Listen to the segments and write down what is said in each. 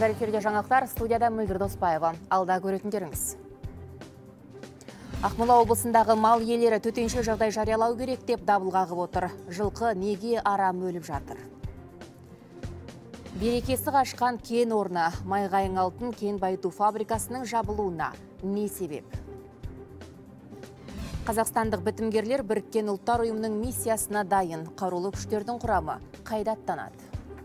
Армысыздар, эфирде жаңалықтар, студияда Мөлдір Доспаева. Алда көретіндеріңіз. Ақмола облысындағы мал иелері төтенше жағдай жариялау керек деп дабыл қағып отыр. Жылқы неге арам өліп жатыр? Берекесі қашқан кен орны, Майғайың алтын кен байыту фабрикасының жабылуына не себеп? Қазақстандық бітімгерлер біріккен ұлттар ұйымының миссиясына дайын. Қарулы күштердің құрамы қайда аттанады?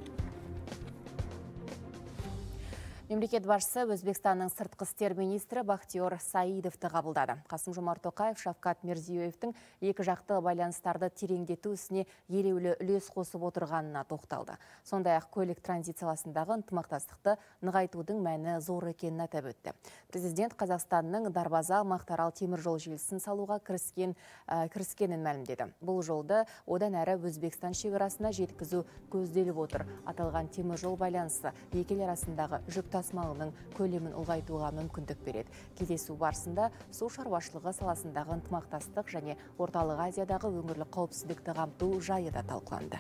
Мемлекет басшысы Өзбекстанның сыртқы істер министрі Бахтиер Саидовты қабылдады. Қасым-Жомарт Тоқаев Шавкат Мирзиёевтің екі жақты байланыстарды тереңдету ісіне елеулі үлес қосып отырғанына тоқталды. Сондай-ақ көлік транзит саласындағы ынтымақтастықты нығайтудың мәні зор екенін атап өтті. Президент Қазақстанның Дарбаза Мақтаарал темір жол желісін салуға кіріскенін мәлімдеді. Бұл жолды одан әрі Өзбекстан шекарасына жеткізу көзделіп отыр. Аталған темір жол байланысы екі ел арасындағы жүк тасымалының көлемін ұлғайтуға мүмкіндік береді. Кездесу барысында су шаруашылығы саласындағы ынтымақтастық және Орталық Азиядағы өңірлік қауіпсіздікті қамту жайы да талқыланды.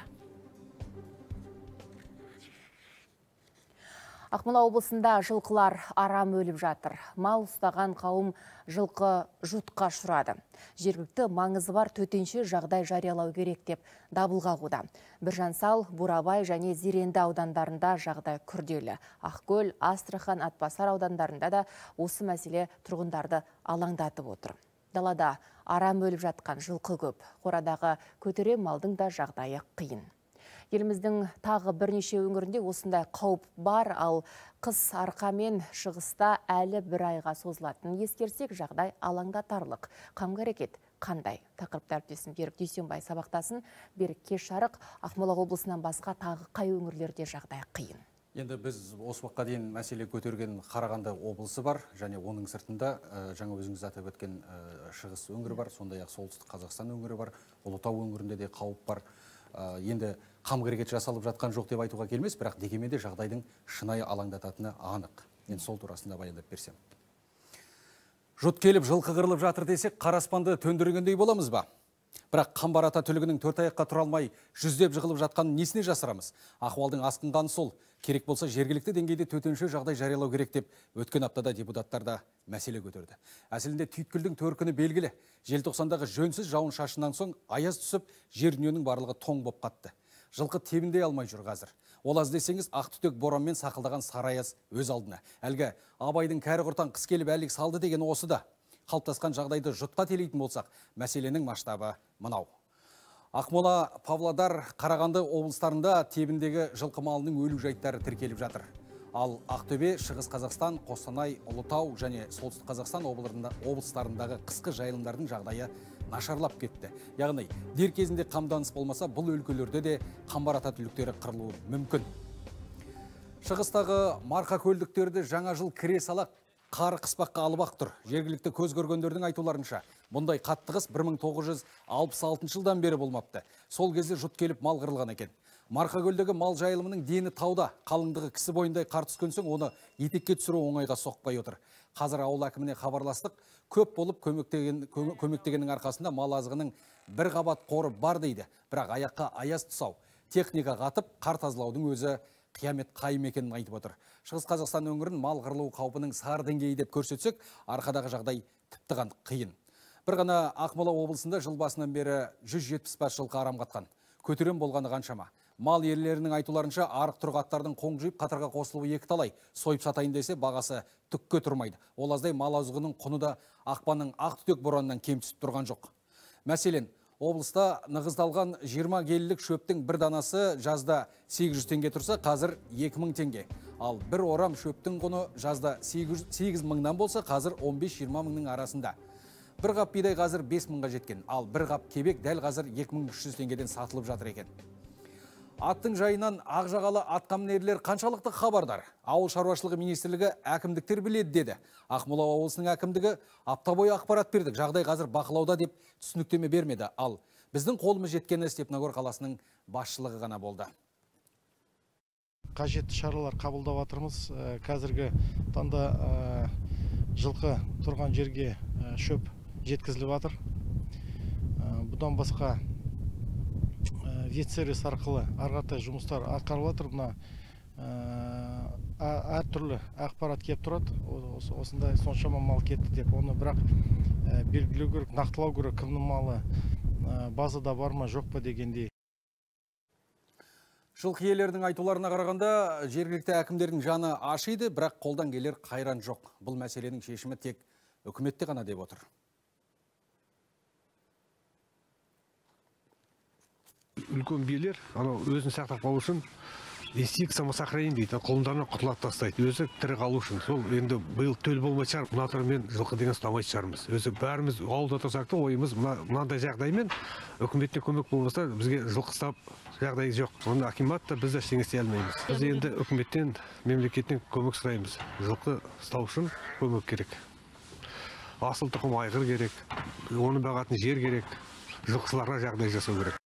Ақмола облысында жылқылар арам өліп жатыр. Мал ұстаған қауым жылқы жұтқа ұшырады. Жергілікті маңызы бар төтенше жағдай жариялау керек деп дабыл қағуда. Біржансал, Бурабай және Зеренді аудандарында жағдай күрделі. Ақкөл, Астрахан, Атбасар аудандарында да осы мәселе тұрғындарды алаңдатып отыр. Далада арам өліп жатқан жылқы көп. Қорадағы көтере малдың да жағдайы қиын. Еліміздің тағы бірнеше өңірінде осындай қауіп бар, ал қыс арқа мен шығыста әлі бір айға созылатын ескерсек, жағдай алаңдатарлық. Қамғы әрекет қандай? Тақырыпты әріптесім Берік Дүйсенбай сабақтасын. Берік, кеш жарық, Ақмола облысынан басқа тағы қай өңірлерде жағдай қиын? Енді біз осы уақытқа дейін мәселе көтерген Қарағанды облысы бар, және оның сыртында жаңа өзіңіз атап өткен шығыс өңірі бар, сондай-ақ солтүстік Қазақстан өңірі бар, Ұлытау өңірінде де қауіп бар. Енді қамғы әрекет жасалып жатқан жоқ деп айтуға келмес, бірақ дегенмен де жағдайдың шынайы алаңдататыны анық. Енді сол турасында баяндап берсем. Жұт келіп жылқы қырылып жатыр десек, қара аспанды төндіргендей боламыз ба? Бірақ Қамбар ата түлігінің төрт аяққа тұра алмай жүздеп жығылып жатқанын несіне жасырамыз? Ахуалдың асқынғаны сол. Керек болса жергілікті деңгейде төтенше жағдай жариялау керек деп өткен аптада депутаттарда мәселе көтерді. Әсілінде түйткілдің төркіні белгілі. Желтоқсандағы жөнсіз жауын шашыннан соң аяз түсіп, жер дүниенің барлығы тоң боп қатты. Жылқы тебіндей алмай жүр қазір. Ол аз десеңіз, ақ түтек боранмен сақылдаған сары аяз өз алдына. Әлгі Абайдың кәрі құртан қыс келіп әлек салды деген осы да. Қалыптасқан жағдайды жұтқа телейтін болсақ, мәселенің масштабы мынау. Ақмола, Павлодар, Қарағанды облыстарында тебіндегі жылқы малының өлу жайттары тіркеліп жатыр. Ал Ақтөбе, Шығыс Қазақстан, Қостанай, Ұлытау және Солтүстік Қазақстан облыстарындағы қысқы жайылымдардың жағдайы нашарлап кетті. Яғни, дер кезінде қамданыс болмаса, бұл өлкелерде де Қамбар ата түліктері қырылуы мүмкін. Шығыстағы марқа көлдіктерді жаңа жыл кіре сала қары қыспаққа алып тұр. Жергілікті көз көргендердің айтуларынша, бұндай қаттығыс 1966 жылдан бері болмапты. Сол кезде жұт келіп мал қырылған екен. Марқа көлдегі мал жайылымының дені тауда, қалыңдығы кісі бойындай қар түскен соң, оны етекке түсіру оңайға соқпай отыр. Қазір ауыл әкіміне хабарластық, көп болып көмектегеннің арқасында мал азығының бір қабат қоры бар дейді. Бірақ аяққа аяз тұсау, техника қатып, қар тазалаудың өзі қиямет қайым екенін айтып отыр. Шығыс Қазақстан өңірін мал қырылу қаупінің сар деңгейі деп көрсетсек, арқадағы жағдай тіпті қиын. Бір ғана Ақмола облысында жыл басынан бері 170 жылқы арам қатқан. Көтерем болғаны қаншама. Мал иелерінің айтуларынша арық тұрғаттардың қоңжиып қатарға қосылуы екі талай. Сойып сатайын десе бағасы түкке тұрмайды. Ол аздай мал азығының құны да ақпанның ақ түтек боранынан кем түсіп тұрған жоқ. Мәселен, облыста нығыздалған 20 келілік шөптің бір данасы жазда 800 теңге тұрса, қазір 2000 теңге. Ал бір орам шөптің құны жазда 8 мыңнан болса, қазір 15-20 мыңның арасында. Бір қап бидай қазір 5 мыңға жеткен, ал бір қап кебек дәл қазір 2300 теңгеден сатылып жатыр екен. Аттың жайынан ақжағалы атқамінерлер қаншалықты хабардар? Ауыл шаруашылығы министрлігі әкімдіктер біледі деді. Ақмола облысының әкімдігі апта бойы ақпарат бердік. Жағдай қазір бақылауда деп түсініктеме бермеді. Ал біздің қолымыз жеткені Степногор қаласының басшылығы ғана болды. Қажетті шаралар қабылдап жатырмыз. Қазіргі таңда жылқы тұрған жерге шөп жеткізіліп жатыр. Бұдан басқа ветсервис арқылы арғатай жұмыстар атқарылып жатыр. Мына әртүрлі ақпарат келіп тұрады. Осындай соншама мал кетті деп, оны бірақ белгілеу керек, нақтылау керек, кімнің малы базада бар ма, жоқ па дегендей. Жылқы иелерінің айтуларына қарағанда, жергілікті әкімдердің жаны ашиды, бірақ қолдан келер қайран жоқ. Бұл мәселенің шешімі тек үкіметте ғана деп отыр. Үлкен биелер өзін сақтап қалу үшін инстинкт самосохранения дейді, қолымдарынан құтылып тастайды, өзі тірі қалу үшін. Сол енді биыл төл болмай шығар, мен жылқы деген ұстамайтын шығармыз. Өзі бәріміз ауылда тұрсақ та ойымыз мынандай жағдаймен үкіметтен көмек болмаса бізге жылқы ұстап жағдайы жоқ. Оны акимат та біз ештеңе істей алмаймыз. Біз енді үкіметтен, мемлекеттен көмек сұраймыз. Жылқы ұстау үшін көмек керек. Асыл тұқым айғыр керек, оны бағатын жер керек, жылқышыларға жағдай жасау керек.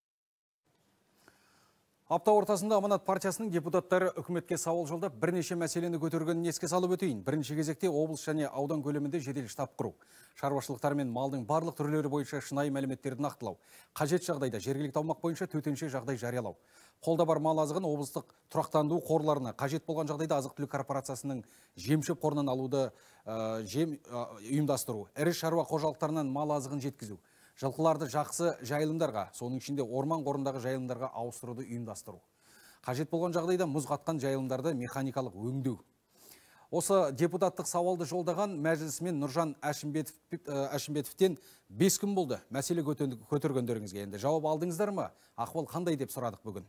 Апта ортасында Аманат партиясының депутаттары үкіметке сауал жолдап бірнеше мәселені көтергенін еске салып өтейін. Бірінші кезекте облыс және аудан көлемінде жедел штаб құру. Шаруашылықтар мен малдың барлық түрлері бойынша шынайы мәліметтерді нақтылау. Қажет жағдайда жергілікті аумақ бойынша төтенше жағдай жариялау. Қолда бар мал азығын облыстық тұрақтандыру қорларына, қажет болған жағдайда азық-түлік корпорациясының жем-шөп қорынан алуды ұйымдастыру. Ірі шаруа қожалықтарынан мал азығын жеткізу. Жылқыларды жақсы жайылымдарға, соның ішінде орман қорындағы жайылымдарға ауыстыруды ұйымдастыру. Қажет болған жағдайда мұз қатқан жайылымдарды механикалық өңдеу. Осы депутаттық сауалды жолдаған мәжілісмен Нұржан Әшімбетовтен 5 күн болды мәселе көтергендеріңізге. Енді жауап алдыңыздар ма? Ахуал қандай деп сұрадық бүгін?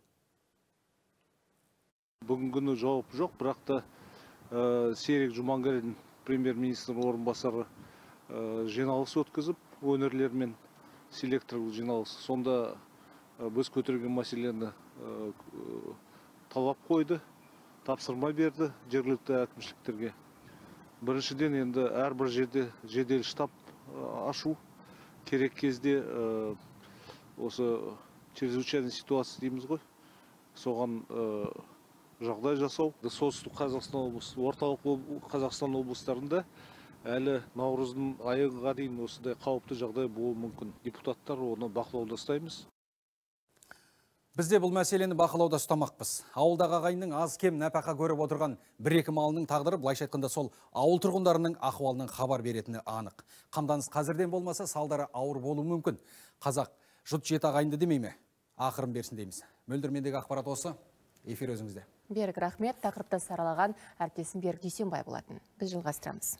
Бүгінгі жауап жоқ, бірақ та Серік Жұманғарин премьер-министрдің орынбасары жиналыс өткізіп, өңірлермен селекторлық жиналыс. Сонда біз көтерген мәселені талап қойды, тапсырма берді жергілікті әкімшіліктерге. Біріншіден енді әрбір жерде жедел штаб ашу керек, кезде осы чрезвычайный ситуация дейміз ғой, соған жағдай жасау. Солтүстік Қазақстан облысы, орталық Қазақстан облыстарында әлі наурыздың айыға дейін осындай қауіпті жағдай болуы мүмкін. Депутаттар оны бақылауда ұстаймыз. Бізде бұл мәселені бақылауда ұстамақпыз. Ауылдағы ағайынның аз кем нәпақа көріп отырған бір-екі малының тағдыры, былайша айтқанда сол ауыл тұрғындарының ахуалының хабар беретіні анық. Қамданыс қазірден болмаса, салдары ауыр болуы мүмкін. Қазақ жұт жет ағайынды демей ме? Ақырын берсін дейміз. Мөлдірмендегі ақпарат осы. Эфир өзіңізде. Берік рахмет, тақырыпты саралаған әріптесім Берік Дүйсенбай болатын. Біз жалғастырамыз.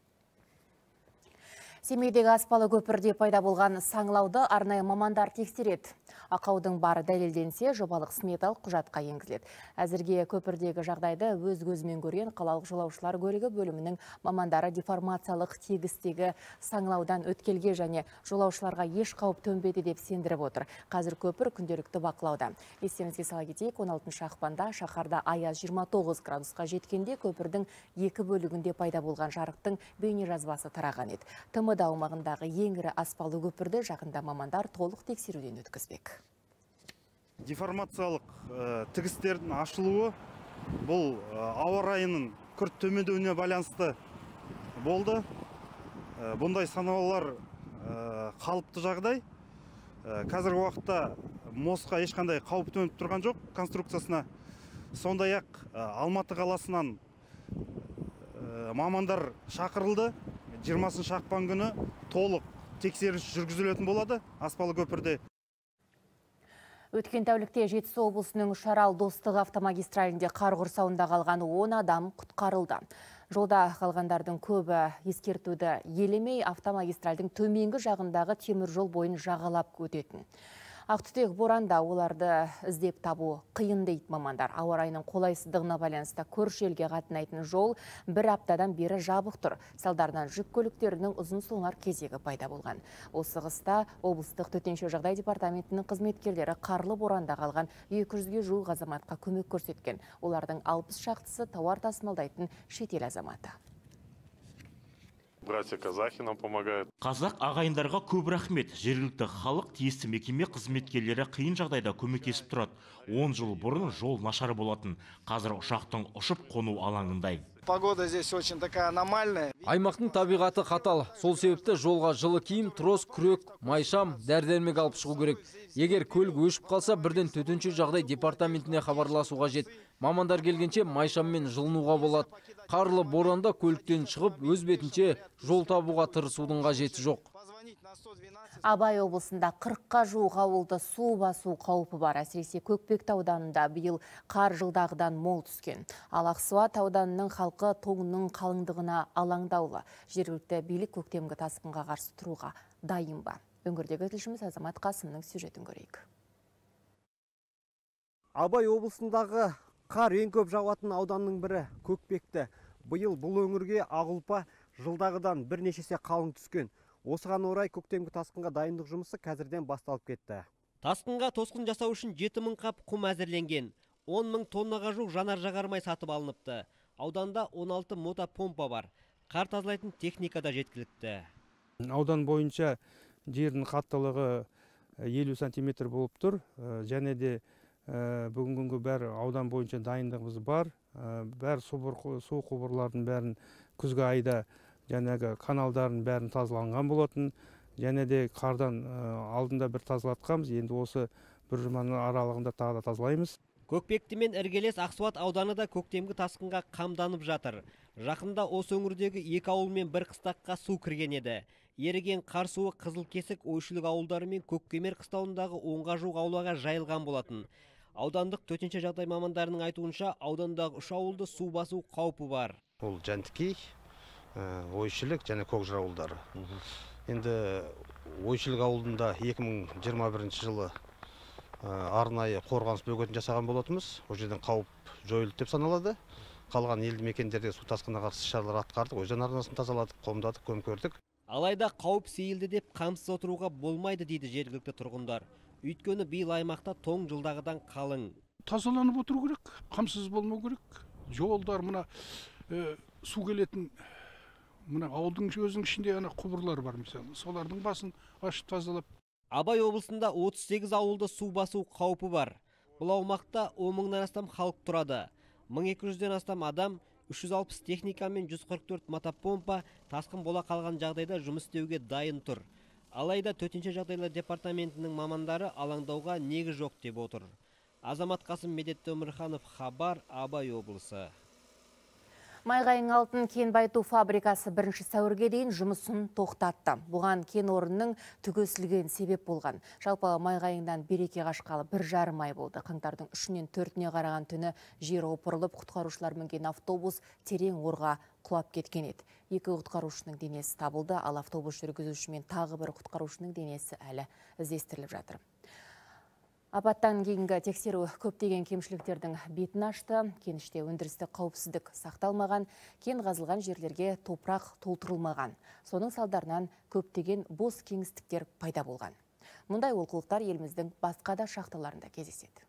Семейдегі аспалы көпірде пайда болған саңлауды арнайы мамандар тексереді. Ақаудың бары дәлелденсе, жобалық сметалық құжатқа енгізіледі. Әзірге көпірдегі жағдайды өз көзімен көрген қалалық жолаушылар көлігі бөлімінің мамандары деформациялық тегістегі саңлаудан өткелге және жолаушыларға еш қауіп төнбеді деп сендіріп отыр. Қазір көпір күнделікті бақылауда. Естеріңізге сала кетейік, 16 ақпанда шаһарда аяз 29 градусқа жеткенде көпірдің екі бөлігінде пайда болған жарықтың бейнежазбасы тараған еді. ТМД аумағындағы ең ірі аспалы көпірді жақында мамандар толық тексеруден өткізбек. Деформациялық тігістердің ашылуы бұл ауа райының күрт төмендеуіне байланысты болды. Бұндай санаулар қалыпты жағдай. Қазіргі уақытта мостқа ешқандай қауіп төніп тұрған жоқ конструкциясына. Сондай-ақ Алматы қаласынан мамандар шақырылды. 20 ақпан күні толық тексеріс жүргізілетін болады аспалы көпірде. Өткен тәулікте Жетісу облысының Шарал Достық автомагистралінде қар құрсауында қалған 10 адам құтқарылды. Жолда қалғандардың көбі ескертуді елемей автомагистральдің төменгі жағындағы темір жол бойын жағалап өтетін. Ақтүтек боранда оларды іздеп табу қиын дейді мамандар. Ауа райының қолайсыздығына байланысты көрші елге қатынайтын жол бір аптадан бері жабық тұр. Салдарынан жүк көліктерінің ұзын сонар кезегі пайда болған. Осы қыста облыстық төтенше жағдай департаментінің қызметкерлері қарлы боранда қалған 200-ге жуық азаматқа көмек көрсеткен. Олардың 60 шақтысы тауар тасымалдайтын шетел азаматы. Братья-казахи нам помогают. Қазақ ағайындарға көп рахмет. Жергілікті халық тиісті мекеме қызметкерлері қиын жағдайда көмектесіп тұрады. 10 жыл бұрын жол нашар болатын. Қазір ұшақтың ұшып қону алаңындай. Погода здесь очень такая аномальная. Аймақтың табиғаты қатал. Сол себепті жолға жылы киім, трос, күрек, майшам, дәрі-дәрмек алып шығу керек. Егер көлік өшіп қалса, бірден төтенше жағдай департаментіне хабарласу қажет. Мамандар келгенше майшаммен жылынуға болады. Қарлы боранда көліктен шығып, өз бетінше жол табуға тырысудың қажеті жоқ. Абай облысында 40-қа жуық ауылды су басу қаупі бар. Әсіресе Көкпекті ауданында биыл қар жылдағыдан мол түскен. Ал Ақсуат ауданының халқы тоңның қалыңдығына алаңдаулы. Жергілікті билік көктемгі тасқынға қарсы тұруға дайын ба? Өңірдегі тілшіміз Азамат Қасымның сюжетін көрейік. Абай облысындағы қар ең көп жауатын ауданның бірі Көкпекті. Биыл бұл өңірге ақ ұлпа жылдағыдан бірнеше есе қалың түскен. Осыған орай көктемгі тасқынға дайындық жұмысы қазірден басталып кетті. Тасқынға тосқын жасау үшін 7000 қап құм әзірленген. 10 000 тоннаға жуық жанар-жағармай сатып алыныпты. Ауданда 16 мотопомпа бар. Қар тазалайтын техника да жеткілікті. Аудан бойынша жердің қаттылығы 50 сантиметр болып тұр. Және де бүгінгі бәрі аудан бойынша дайындығымыз бар. Бәр су құбырлардың бәрін күзгі айда жәнегі каналдарын бәрін тазаланған болатын. Және де қардан алдында бір тазалатқанбыз. Енді осы бір жұманың аралығында тағы да тазалаймыз. Көкпекті мен іргелес Ақсуат ауданы да көктемгі тасқынға қамданып жатыр. Жақында осы өңірдегі 2 ауыл мен бір қыстаққа су кірген еді. Еріген қар суы Қызылкесік, Ойшылық ауылдары мен Көккемер қыстауындағы 10-ға жуық аулаға жайылған болатын. Аудандық төтенше жағдай мамандарының айтуынша, аудандағы 3 ауылды су басу қаупі бар. Ол Жәндікей, Ойшылық және Көкжыр ауылдары. Енді Ойшылық ауылында 2021 жылы арнайы қорғаныс бөгетін жасаған болатымыз. Ол жерден қауіп жойылды деп саналады. Қалған елді мекендерде су тасқынына қарсы шаралар атқардық, өзен арнасын тазаладық, қомдадық, көмкердік. Алайда қауіп сейілді деп қамсыз отыруға болмайды дейді жергілікті тұрғындар. Өйткені биыл аймақта тоң жылдағыдан қалың. Тазаланып отыру керек, қамсыз болмау керек. Жолдар мына су келетін мына ауылдың өзінің ішінде құбырлар бар мысалы. Солардың басын ашып тазалап. Абай облысында 38 ауылды су басу қаупі бар. Бұл аумақта 10 000-нан астам халық тұрады. 1200-ден астам адам, 360 техника мен 144 мотопомпа тасқын бола қалған жағдайда жұмыс істеуге дайын тұр. Алайда төтенше жағдайлар департаментінің мамандары алаңдауға негіз жоқ деп отыр. Азамат Қасым, Медет Өмірханов, Хабар, Абай облысы. Майғайың алтын кен байыту фабрикасы 1 сәуірге дейін жұмысын тоқтатты. Бұған кен орнының түгесілген себеп болған. Жалпы Майғайыңнан береке қашқалы 1,5 ай болды. Қаңтардың 3-нен 4-не қараған түні жер опырылып, құтқарушылар мінген автобус терең орға құлап кеткен еді. 2 құтқарушының денесі табылды, ал автобус жүргізуші мен тағы бір құтқарушының денесі әлі іздестіріліп жатыр. Апаттан кейінгі тексеру көптеген кемшіліктердің бетін ашты. Кеніште өндірістік қауіпсіздік сақталмаған, кен қазылған жерлерге топырақ толтырылмаған. Соның салдарынан көптеген бос кеңістіктер пайда болған. Мұндай олқылықтар еліміздің басқа да шахталарында кездеседі.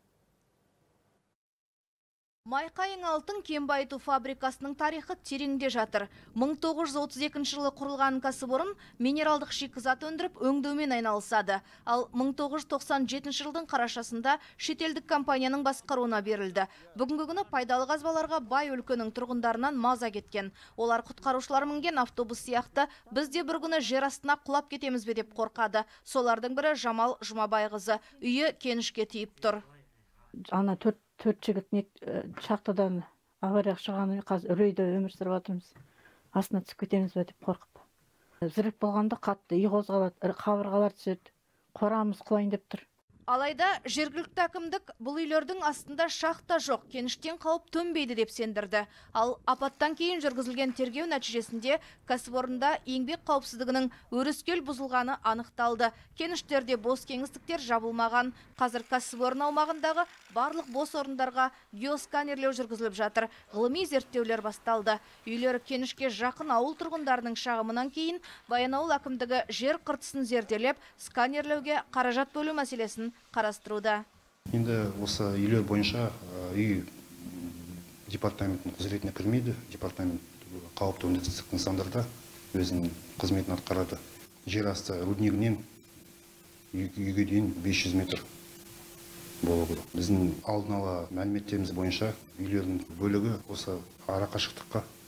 Майқайың алтын кен байыту фабрикасының тарихы тереңде жатыр. 1932 жылы құрылған кәсіпорын минералдық шикізат өндіріп өңдеумен айналысады. Ал 1997 жылдың қарашасында шетелдік компанияның басқаруына берілді. Бүгінгі күні пайдалы қазбаларға бай өлкенің тұрғындарынан маза кеткен. Олар құтқарушылар мінген автобус сияқты бізде бір күні жер астына құлап кетеміз бе деп қорқады. Солардың бірі Жамал Жұмабайқызы. Үйі кенішке тиіп тұр. Ана төрт жігіт шахтадан аварияға шығаны қазір үрейде өмір сүріп жатырмыз. Астына түсіп кетеміз бе деп қорқып. Зірік болғанда қатты үй қозғалады, қабырғалар түседі. Қорамыз құлайын деп тұр. Алайда жергілікті әкімдік бұл үйлердің астында шахта жоқ, кеніштен қауіп төнбейді деп сендірді. Ал апаттан кейін жүргізілген тергеу нәтижесінде кәсіпорында еңбек қауіпсіздігінің өрескел бұзылғаны анықталды. Кеніштерде бос кеңістіктер жабылмаған. Қазір кәсіпорын аумағындағы барлық бос орындарға геосканерлеу жүргізіліп жатыр. Ғылыми зерттеулер басталды. Үйлері кенішке жақын ауыл тұрғындарының шағымынан кейін Баянауыл әкімдігі жер қыртысын зерделеп, сканерлеуге қаражат бөлу мәселесін қарастыруда. Енді осы үйлер бойынша үй департаменттің құзыретіне кірмейді. Департамент қауіпті өндірістік нысандарда өзінің қызметін атқарады. Жер асты руднигінен үйге дейін 500 метр болу керек. Біздің алдын ала мәліметтеріміз бойынша үйлердің бөлігі осы ара қашықтыққа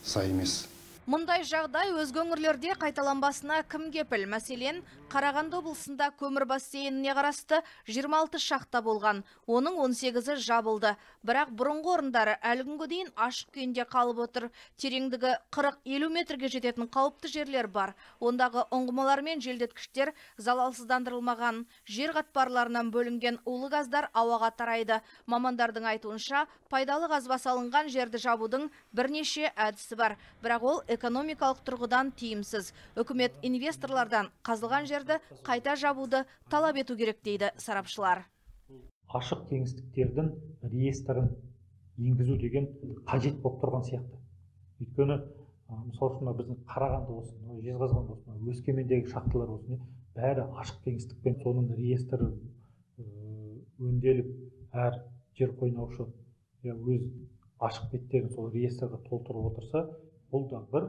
сай емес. Мұндай жағдай өзге өңірлерде қайталанбасына кім кепіл? Мәселен, Қарағанды облысында көмір бассейніне қарасты 26 шахта болған, оның 18-і жабылды. Бірақ бұрынғы орындары әлі күнге дейін ашық күйінде қалып отыр. Тереңдігі 40-50 метрге жететін қауіпті жерлер бар. Ондағы ұңғымалар мен желдеткіштер залалсыздандырылмаған. Жер қатпарларынан бөлінген улы газдар ауаға тарайды. Мамандардың айтуынша, пайдалы қазба салынған жерді жабудың бірнеше әдісі бар. Бірақ ол экономикалық тұрғыдан тиімсіз. Үкімет инвесторлардан қазылған жерді қайта жабуды талап ету керек дейді сарапшылар. Ашық кеңістіктердің реестрін енгізу деген қажет болып тұрған сияқты. Өйткені мысалы үшін біздің Қарағанды болсын, Жезқазған болсын, Өскемендегі шахталар болсын, бәрі ашық кеңістікпен соның реестрі өнделіп, әр жер қойнаушы өз ашық беттерін сол реестрге толтырып отырса, бұл да бір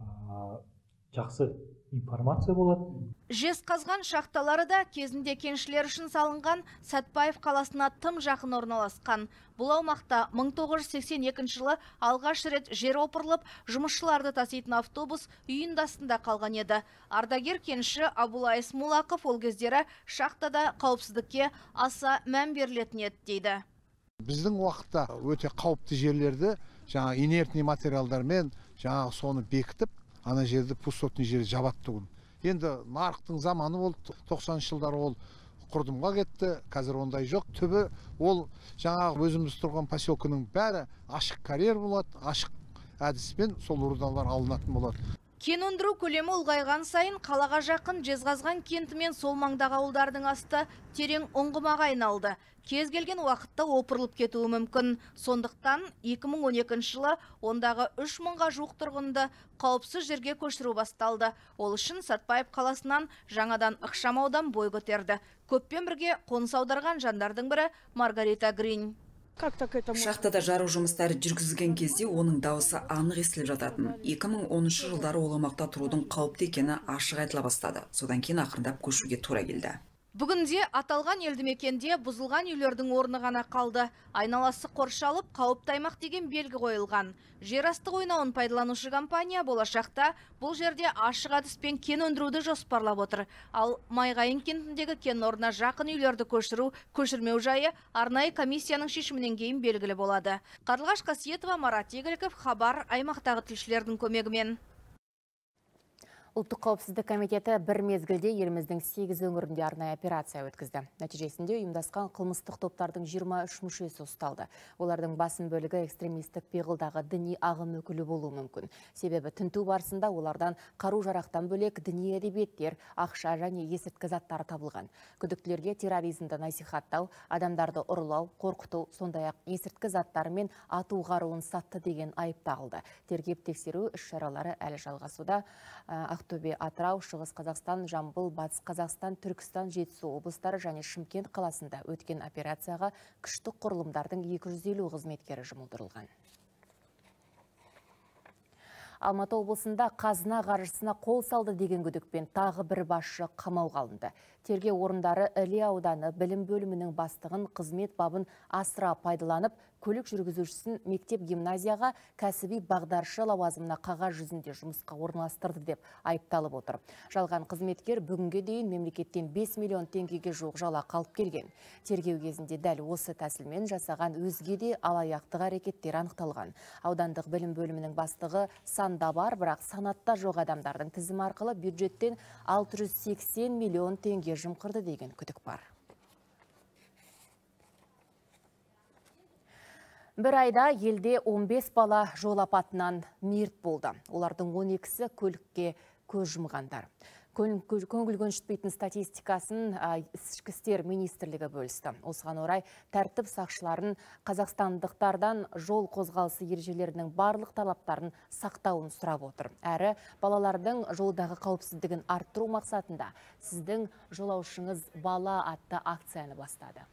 жақсы информация болады. Жезқазған шахталары да кезінде кеншілер үшін салынған Сәтпаев қаласына тым жақын орналасқан. Бұл аумақта 1982 жылы алғаш рет жер опырылып, жұмысшыларды таситын автобус үйіндасында қалған еді. Ардагер кенші Абулай Смулақов ол кездері шахтада қауіпсіздікке аса мән берілетін еді дейді. Біздің уақытта өте қауіпті жерлерді жаңа инертный материалдармен жаңа соны бекітіп, ана жерді пустотный жерді жабады тұғын. Енді нарықтың заманы болды, 90-шы жылдары ол құрдымға кетті, қазір ондай жоқ. Түбі ол жаңағы өзіміз тұрған поселкінің бәрі ашық карьер болады, ашық әдіспен сол рудаlar алынатын болады. Кен өндіру көлемі ұлғайған сайын қалаға жақын Жезқазған кенті мен сол маңдағы ауылдардың асты терең ұңғымаға айналды. Кез келген уақытта опырылып кетуі мүмкін. Сондықтан 2012 жылы ондағы 3000-ға жуық тұрғынды қауіпсіз жерге көшіру басталды. Ол үшін Сәтпаев қаласынан жаңадан ықшамаудан бой көтерді. Көппен бірге қоныс аударған жандардың бірі Маргарита Грин. Шахтада жару жұмыстары жүргізілген кезде оның дауысы анық естіліп жататын. 2010 жылдары ол аумақта тұрудың қауіпті екені ашық айтыла бастады. Содан кейін ақырындап көшуге тура келді. Бүгінде аталған елді мекенде бұзылған үйлердің орны ғана қалды. Айналасы қоршалып, қауіпті аймақ деген белгі қойылған. Жер асты қойнауын пайдаланушы компания болашақта бұл жерде ашық әдіспен кен өндіруді жоспарлап отыр. Ал Майғайын кентіндегі кен орнына жақын үйлерді көшірмеу жайы арнайы комиссияның шешімінен кейін белгілі болады. Қарлығаш Қасиетова, Марат Игіліков, Хабар, аймақтағы тілшілердің көмегімен. Ұлттық қауіпсіздік комитеті бір мезгілде еліміздің 8 өңірінде арнайы операция өткізді. Нәтижесінде ұйымдасқан қылмыстық топтардың 23 мүшесі ұсталды. Олардың басым бөлігі экстремистік пиғылдағы діни ағым өкілі болуы мүмкін. Себебі тінту барысында олардан қару-жарақтан бөлек діни әдебиеттер, ақша және есірткі заттары табылған. Күдіктілерге терроризмді насихаттау, адамдарды ұрлау, қорқыту, сондай-ақ есірткі заттары мен ату қаруын сатты деген айып тағылды. Тергеп тексеру іс-шаралары әлі жалғасуда. Ақтөбе, Атырау, Шығыс Қазақстан, Жамбыл, Батыс Қазақстан, Түркістан, Жетісу облыстары және Шымкент қаласында өткен операцияға күштік құрылымдардың 250 қызметкері жұмылдырылған. Алматы облысында қазына қаржысына қол салды деген күдікпен тағы бір басшы қамауға алынды. Тергеу орындары Іле ауданы білім бөлімінің бастығын қызмет бабын асыра пайдаланып, көлік жүргізушісін мектеп-гимназияға кәсіби бағдаршы лауазымына қағаз жүзінде жұмысқа орналастырды деп айыпталып отыр. Жалған қызметкер бүгінге дейін мемлекеттен 5 миллион теңгеге жуық жалақы алып келген. Тергеу кезінде дәл осы тәсілмен жасаған өзге де алаяқтық әрекеттер анықталған. Аудандық білім бөлімінің бастығы санда бар, бірақ санатта жоқ адамдардың тізімі арқылы бюджеттен 680 миллион теңге жымқырды деген күдік бар. Бір айда елде 15 бала жол апатынан мерт болды. Олардың 12-сі көлікке көз жұмғандар. Көңіл көншітпейтін статистикасын Ішкі істер министрлігі бөлісті. Осыған орай тәртіп сақшыларын қазақстандықтардан жол қозғалысы ережелерінің барлық талаптарын сақтауын сұрап отыр. Әрі балалардың жолдағы қауіпсіздігін арттыру мақсатында сіздің жолаушыңыз бала атты акцияны бастады.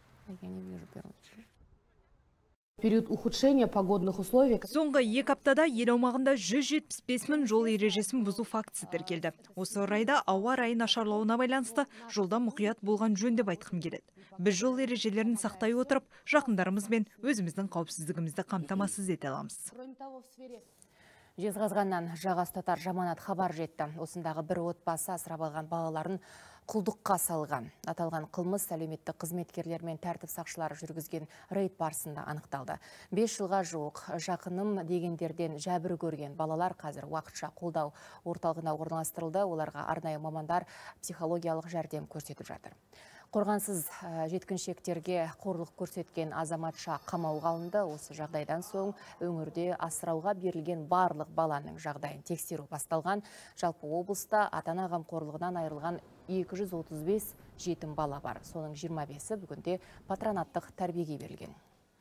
Период ухудшения погодных условий. Соңғы 2 аптада ел аумағында 175 мың жол ережесін бұзу фактісі тіркелді. Осы орайда ауа райы нашарлауына байланысты жолда мұқият болған жөн деп айтқым келеді. Біз жол ережелерін сақтай отырып, жақындарымыз бен өзіміздің қауіпсіздігімізді қамтамасыз ете аламыз. Жезқазғаннан жаға ұстатар жаманат хабар жетті. Осындағы бір отбасы асырап алған балаларын құлдыққа салған. Аталған қылмыс әлеуметтік қызметкерлер мен тәртіп сақшылары жүргізген рейд барысында анықталды. 5 жылға жуық жақыным дегендерден жәбір көрген балалар қазір уақытша қолдау орталығына орналастырылды. Оларға арнайы мамандар психологиялық жәрдем көрсетіп жатыр. Қорғансыз жеткіншектерге қорлық көрсеткен азаматша қамауға алынды. Осы жағдайдан соң өңірде асырауға берілген барлық баланың жағдайын тексеру басталған. Жалпы облыста ата-ана қамқорлығынан айырылған 235 жетім бала бар. Соның 25-і бүгінде патронаттық тәрбиеге берілген.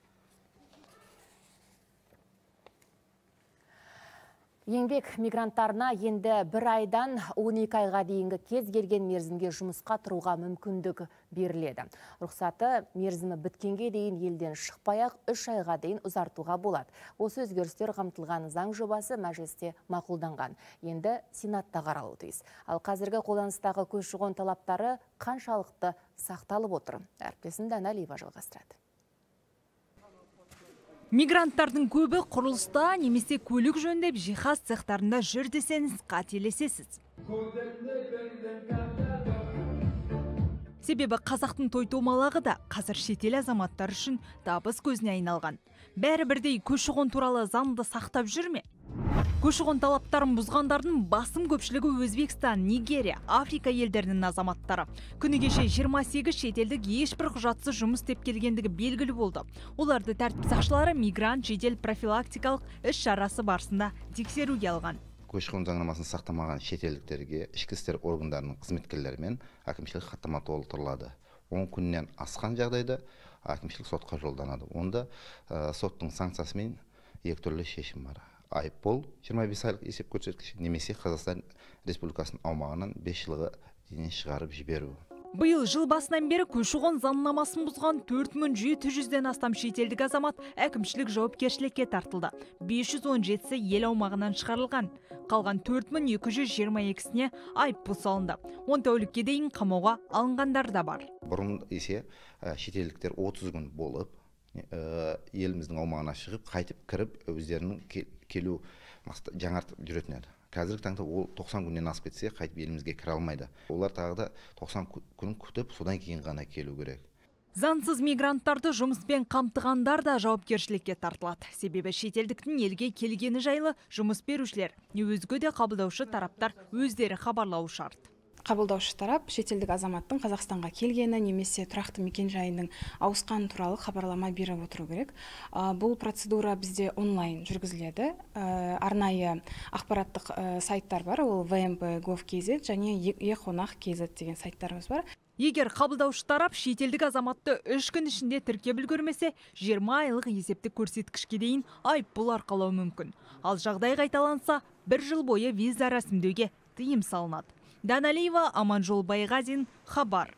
Еңбек мигранттарына енді 1 айдан 12 айға дейінгі кез келген мерзімге жұмысқа тұруға мүмкіндік беріледі. Рұқсаты мерзімі біткенге дейін елден шықпай-ақ 3 айға дейін ұзартуға болады. Осы өзгерістер қамтылған заң жобасы мәжілісте мақұлданған. Енді Сенатта қаралуы тиіс. Ал қазіргі қолданыстағы көші-қон талаптары қаншалықты сақталып отыр? Әріптесім Дана Лива жалғастырады. Мигранттардың көбі құрылыста немесе көлік жөндеп жиһаз цехтарында жүр десеңіз қателесесіз. Себебі қазақтың той-томалағы да қазір шетел азаматтар үшін табыс көзіне айналған. Бәрі бірдей көші-қон туралы заңды сақтап жүр ме? Көші-қон талаптарын бұзғандардың басым көпшілігі Өзбекстан, Нигерия, Африка елдерінің азаматтары. Күні кеше 28 шетелдік ешбір құжатсыз жұмыс істеп келгендігі белгілі болды. Оларды тәртіп сақшылары мигрант жедел профилактикалық іс-шарасы барысында тексеруге алған. Көші-қон заңнамасын сақтамаған шетелдіктерге ішкі істер органдарының қызметкерлерімен әкімшілік хаттама толтырылады. 10 күннен асқан жағдайда әкімшілік сотқа жолданады. Онда соттың санкциясымен екі түрлі шешім бар. Айыппұл 25 айлық есеп көрсеткіші немесе Қазақстан Республикасының аумағынан 5 жылға дейін шығарып жіберу. Биыл жыл басынан бері көші-қон заңнамасын бұзған 4700-ден астам шетелдік азамат әкімшілік жауапкершілікке тартылды. 517-сі ел аумағынан шығарылған. Қалған 4222-сіне айыппұл салынды. 10 тәулікке дейін қамауға алынғандар да бар. Бұрын есе шетелдіктер 30 күн болып, еліміздің аумағына шығып, қайтып кіріп, өздерінің келу жаңартып жүретін еді. Қазіргі таңда ол 90 күннен асып кетсе, қайтып елімізге кіре алмайды. Олар тағы да 90 күн күтіп, содан кейін ғана келу керек. Заңсыз мигранттарды жұмыспен қамтығандар да жауапкершілікке тартылады. Себебі шетелдіктің елге келгені жайлы жұмыс берушілер, не өзге де қабылдаушы тараптар өздері хабарлауы шарт. Қабылдаушы тарап шетелдік азаматтың Қазақстанға келгені немесе тұрақты мекен жайының ауысқаны туралы хабарлама беріп отыру керек. Бұл процедура бізде онлайн жүргізіледі. Арнайы ақпараттық сайттар бар, ол vmp.gov.kz және eqonaq.kz деген сайттарымыз бар. Егер қабылдаушы тарап шетелдік азаматты 3 күн ішінде тіркеп үлгермесе, 20 айлық есептік көрсеткішке дейін айыппұл арқалау мүмкін. Ал жағдай қайталанса, 1 жыл бойы виза рәсімдеуге тыйым салынады. Даналиева, Аманжол Байғазин, Хабар.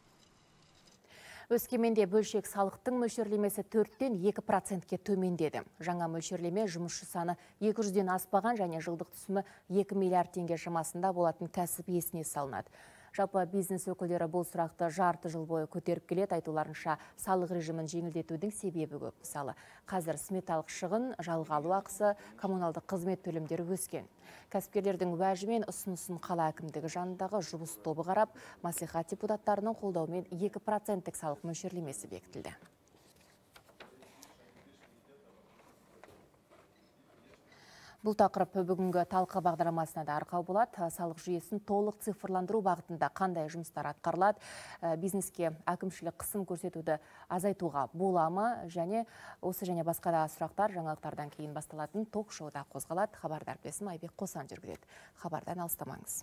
Өскеменде бөлшек салықтың мөлшерлемесі 4-тен 2%-ке төмендеді. Жаңа мөлшерлеме жұмысшы саны 200-ден аспаған және жылдық түсімі 2 миллиард теңге шамасында болатын кәсіп иесіне салынады. Жалпы бизнес өкілдері бұл сұрақты жарты жыл бойы көтеріп келеді. Айтуларынша салық режимін жеңілдетудің себебі көп. Мысалы, қазір сметалық шығын, жалға алу ақысы, коммуналдық қызмет төлемдері өскен. Кәсіпкерлердің уәжі мен ұсынысын қала әкімдігі жанындағы жұмыс тобы қарап, мәслихат депутаттарының қолдауымен 2%-тік салық мөлшерлемесі бекітілді. Бұл тақырып бүгінгі талқы бағдарламасына да арқау болады. Салық жүйесін толық цифрландыру бағытында қандай жұмыстар атқарылады, бизнеске әкімшілік қысым көрсетуді азайтуға бола ма, және осы және басқа да сұрақтар жаңалықтардан кейін басталатын ток-шоуда қозғалады. Хабарда әріптесім Айбек Қосан жүргізеді. Хабардан алыстамаңыз.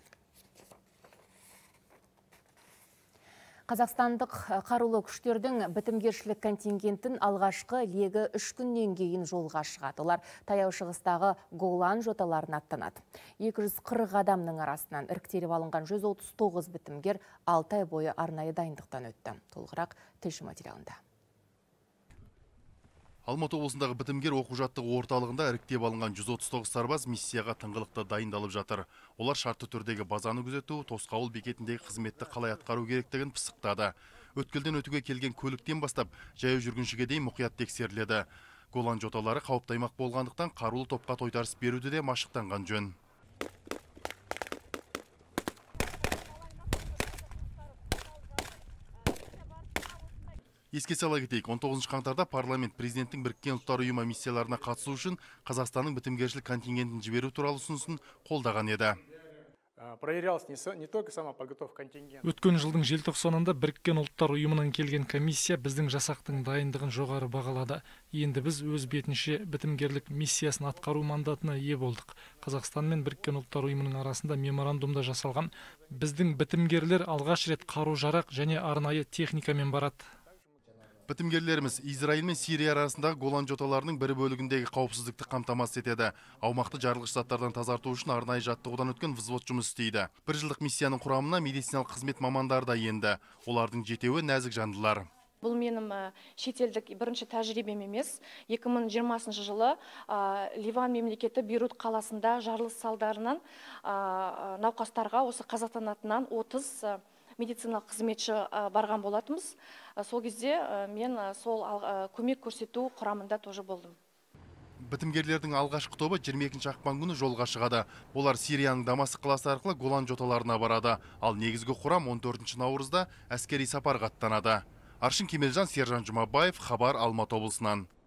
Қазақстандық қарулы күштердің бітімгершілік контингентін алғашқы легі 3 күннен кейін жолға шығады. Олар таяу шығыстағы Голан жоталарына аттанады. 240 адамның арасынан іріктеліп алынған 139 бітімгер 6 ай бойы арнайы дайындықтан өтті. Толығырақ тілші материалында. Алматы облысындағы бітімгер оқу-жаттығу орталығында іріктеп алынған 139 сарбаз миссияға тыңғылықты дайындалып жатыр. Олар шартты түрдегі базаны күзету, Тосқауыл бекетіндегі қызметті қалай атқару керектігін пысықтады. Өткелден өтуге келген көліктен бастап, жаяу жүргіншіге дейін мұқият тексеріледі. Голан жоталары қауіпті аймақ болғандықтан қарулы топқа тойтарыс беруді де машықтанған жөн. Еске сала кетейік, 19 қаңтарда парламент президенттің Біріккен ұлттар ұйымы миссияларына қатысу үшін Қазақстанның бітімгершілік контингентін жіберу туралы ұсынысын қолдаған еді. Өткен жылдың желтоқсанында Біріккен ұлттар ұйымынан келген комиссия біздің жасақтың дайындығын жоғары бағалады. Енді біз өз бетінше бітімгерлік миссиясын атқару мандатына ие болдық. Қазақстан мен Біріккен ұлттар ұйымының арасында меморандумда жасалған. Біздің бітімгерлер алғаш рет қару-жарақ және арнайы техникамен барады. Бітімгерлеріміз Израиль мен Сирия арасындағы Голан жоталарының бір бөлігіндегі қауіпсіздікті қамтамасыз етеді. Аумақты жарылғыш заттардан тазарту үшін арнайы жаттығудан өткен взвод жұмыс істейді. Бір жылдық миссияның құрамына медициналық қызмет мамандары да енді. Олардың жетеуі нәзік жандылар. Бұл менің шетелдік бірінші тәжірибем емес. 2020 жылы Ливан мемлекеті Бейрут қаласында жарылыс салдарынан науқастарға осы Қазақстан 30 медициналық қызметші барған болатымыз. Сол кезде мен сол көмек көрсету құрамында тоже болдым. Бітімгерлердің алғашқы тобы 22 ақпан күні жолға шығады. Олар Сирияның Дамаск қаласы арқылы Голан жоталарына барады. Ал негізгі құрам 14 наурызда әскери сапарға аттанады. Аршын Кемелжан, Сержан Жұмабаев, Хабар, Алматы облысынан.